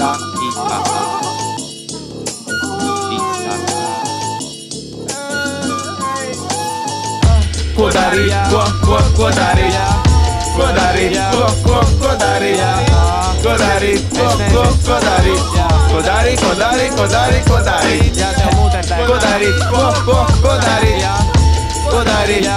Ko darīt, ko darīt? Ko darīt, ko darīt? Ko darīt, ko darīt? Ko darīt, ko darīt, ko darīt, ko darīt? Ko darīt, ko darīt? Ko darīt,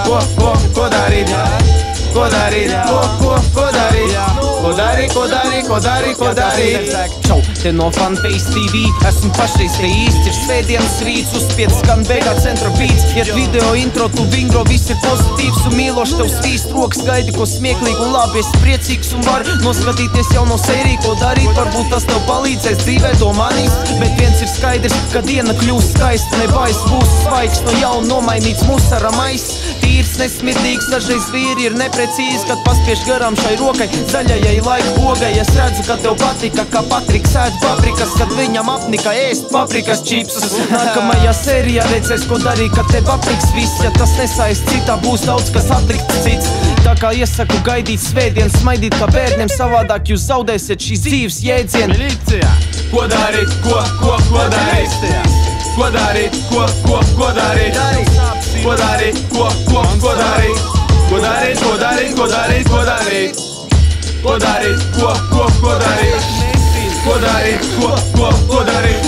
ko darīt? Ko darīt, ko darīt? Ko darīt, ko darīt, ko darīt, ko darīt? Čau, te no Fanface TV, esmu pašreiz te īsts. Ir svētdienas rīts, uzspied skan beigā centra beats. Iet video intro, tu vingro, viss ir pozitīvs un mīlošs. Tev stīst rokas, gaidi ko smieklīgi un labi. Esi priecīgs un var noskatīties jauno sēriju, ko darīt. Varbūt tas tev palīdzēs dzīvē, to manīs. Bet viens ir skaidrs, ka diena kļūs skaista. Nebais būs svaigs, no jauna nomainīts musara mais. Tīrs, nesmirdīgs, dažreiz vīri ir neprecīzi, kad paspiež garām šai rokai zaļajai laika pogai. Es redzu, ka tev patika, kā Patriks ēd paprikas, kad viņam apnika ēst paprikas čipsus. Nākamajā sērijā redzēs, ko darīt, kad tev apniks viss. Ja tas nesaist citā, būs daudz, kas atlikts cits. Tā kā iesaku gaidīt svētdien, smaidīt kā bērniem, savādāk jūs zaudēsiet šīs dzīves jēdzienu. Ko darīt, ko darīt? Ko darīt, ko darīt? Ko darīt, ko darīt? Ko darīt, ko darīt, ko darīt, ko darīt? Ko darīt, ko darīt? Ko darīt, ko darīt?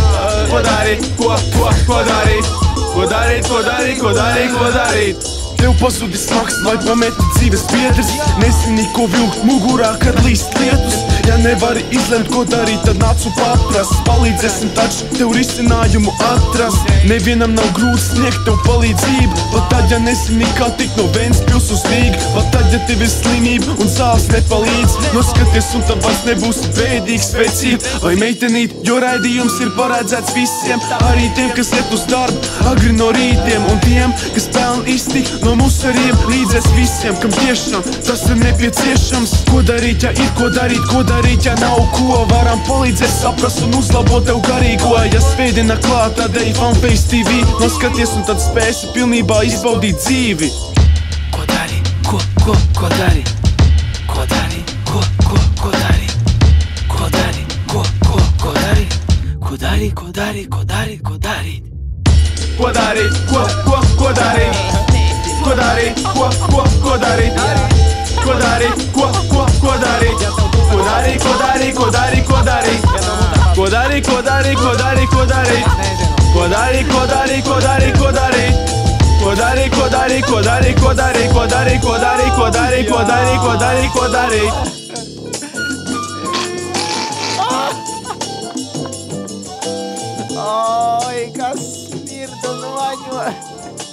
Ko darīt, ko darīt? Ko darīt, ko darīt, ko darīt, ko darīt? Tev pazudis smags, lai pameti dzīves biedrs. Nezini, ko vilkt mugurā, kad līst lietus. Ja nevari izlemt, ko darīt, tad nāc un paprast. Palīdzēsim taču tev risinājumu atrast. Nevienam nav grūti sniegt tev palīdzību. Pat tad, ja nezini, kā tikt no Ventspils uz Rīgu. Pat tad, ja tev ir slimība un zāles nepalīdz. Noskaties un tad vairs nebūsi bēdīgs spēcīt. Vai meitenīt, jo raidījums ir paredzēts visiem. Arī tiem, kas iet uz darbu agri no rītiem. Un tiem, kas pelna iztikt no musariem. Līdzies visiem, kam tiešām tas ir nepieciešams. Ko darīt, ja ir ko darīt, ko darīt, ja nav ko? Varam palīdzēt saprast un uzlabot tev garīgo. Ja svētdiena klāt, tad ej Fanface TV. Noskaties un tad spēsi pilnībā izbaudīt dzīvi. Ko darīt, ko darīt? Ko darīt, ko darīt? Ko darīt, ko darīt? Ko darīt, ko darīt, ko darīt, ko darīt? Ko darīt, ko darīt? Ko darīt, ko darīt? Ko darīt, ko darīt? Ko darīt, ko darīt, ko darīt, ko darīt? Ko darīt, ko darīt, ko darīt, ko darīt? Ko darīt, ko darīt, ko darīt, ko darīt? Ko darīt, ko darīt, ko darīt, ko darīt? Ko darīt, ko darīt, ko darīt, ko darīt, ko darīt, ko darīt? Oi, kas smirda, nu vaņo.